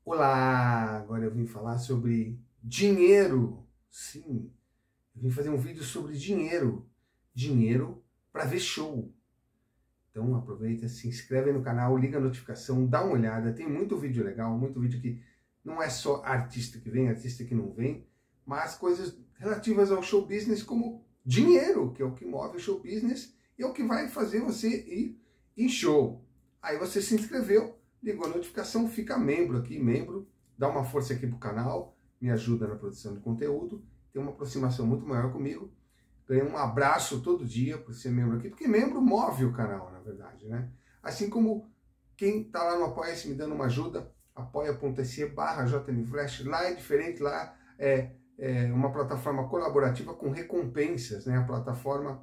Olá! Agora eu vim falar sobre dinheiro. Sim, eu vim fazer um vídeo sobre dinheiro. Dinheiro para ver show. Então aproveita, se inscreve aí no canal, liga a notificação, dá uma olhada. Tem muito vídeo legal, muito vídeo que não é só artista que vem, artista que não vem, mas coisas relativas ao show business como dinheiro, que é o que move o show business e é o que vai fazer você ir em show. Aí você se inscreveu, ligou a notificação, fica membro aqui, dá uma força aqui pro canal, me ajuda na produção de conteúdo, tem uma aproximação muito maior comigo, ganha um abraço todo dia por ser membro aqui, porque membro move o canal, na verdade, né? Assim como quem tá lá no Apoia-se me dando uma ajuda, apoia.se/jnflash, lá é diferente, lá é uma plataforma colaborativa com recompensas, né? A plataforma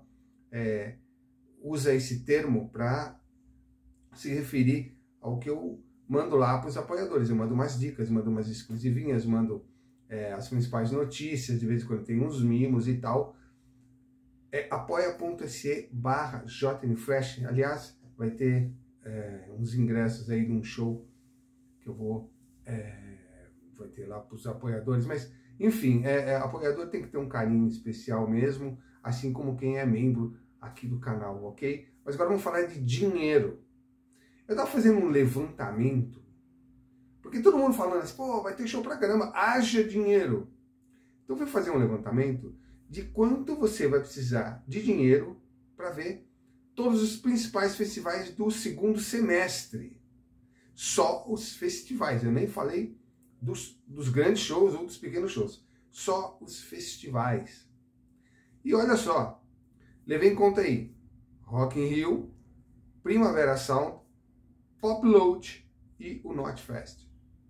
usa esse termo para se referir ao que eu mando lá para os apoiadores. Eu mando umas dicas, mando umas exclusivinhas, mando as principais notícias, de vez em quando tem uns mimos e tal. É apoia.se/jnflash. Aliás, vai ter uns ingressos aí de um show que eu vou vai ter lá para os apoiadores, mas enfim, apoiador tem que ter um carinho especial mesmo, assim como quem é membro aqui do canal, ok? Mas agora vamos falar de dinheiro. Eu estava fazendo um levantamento, porque todo mundo falando assim, pô, vai ter show pra caramba, haja dinheiro. Então eu fui fazer um levantamento de quanto você vai precisar de dinheiro para ver todos os principais festivais do segundo semestre. Só os festivais, eu nem falei dos grandes shows ou dos pequenos shows. Só os festivais. E olha só, levei em conta aí Rock in Rio, Primavera Sound, Popload e o Knotfest.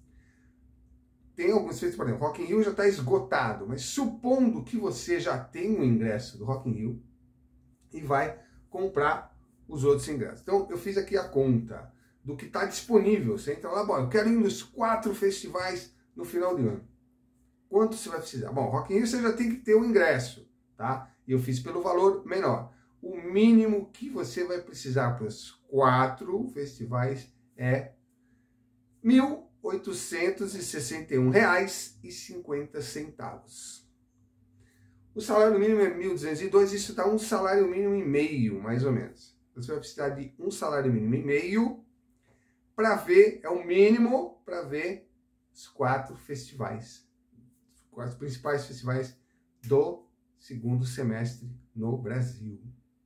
Tem alguns festivais, por exemplo, Rock in Rio já está esgotado, mas supondo que você já tem o ingresso do Rock in Rio e vai comprar os outros ingressos. Então eu fiz aqui a conta do que está disponível. Você entra lá, bom, eu quero ir nos 4 festivais no final do ano. Quanto você vai precisar? Bom, Rock in Rio você já tem que ter o ingresso, tá? E eu fiz pelo valor menor. O mínimo que você vai precisar para os 4 festivais é R$ 1.861,50. O salário mínimo é 1.202, isso dá um salário mínimo e meio, mais ou menos. Você vai precisar de um salário mínimo e meio para ver, é o mínimo para ver os 4 festivais, os 4 principais festivais do segundo semestre no Brasil.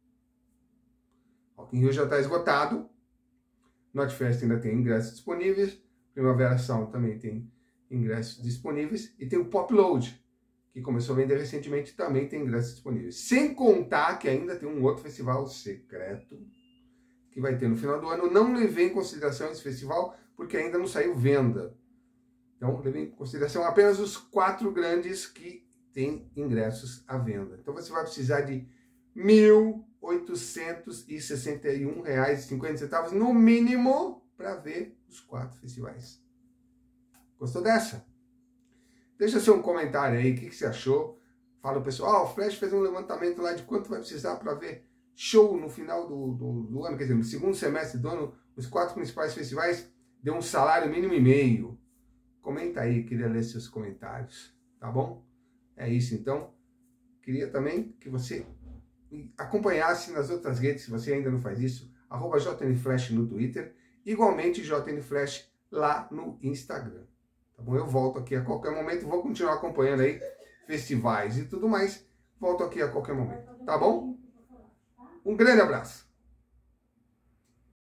Rock in Rio já está esgotado, Knotfest ainda tem ingressos disponíveis, Primavera Sound também tem ingressos disponíveis, e tem o Popload, que começou a vender recentemente, também tem ingressos disponíveis. Sem contar que ainda tem um outro festival secreto, que vai ter no final do ano. Não levei em consideração esse festival, porque ainda não saiu venda. Então, levei em consideração apenas os 4 grandes que têm ingressos à venda. Então, você vai precisar de R$ 1.861,50 no mínimo para ver os 4 festivais. Gostou dessa? Deixa seu comentário aí, o que você achou? Fala o pessoal, o Flash fez um levantamento lá de quanto vai precisar para ver show no final do ano, quer dizer, no segundo semestre do ano, os 4 principais festivais, deu um salário mínimo e meio. Comenta aí, queria ler seus comentários, tá bom? É isso então. Queria também que você acompanhasse nas outras redes, se você ainda não faz isso, @jnflash no Twitter, igualmente jnflash lá no Instagram. Tá bom? Eu volto aqui a qualquer momento, vou continuar acompanhando aí festivais e tudo mais. Volto aqui a qualquer momento, tá bom? Um grande abraço.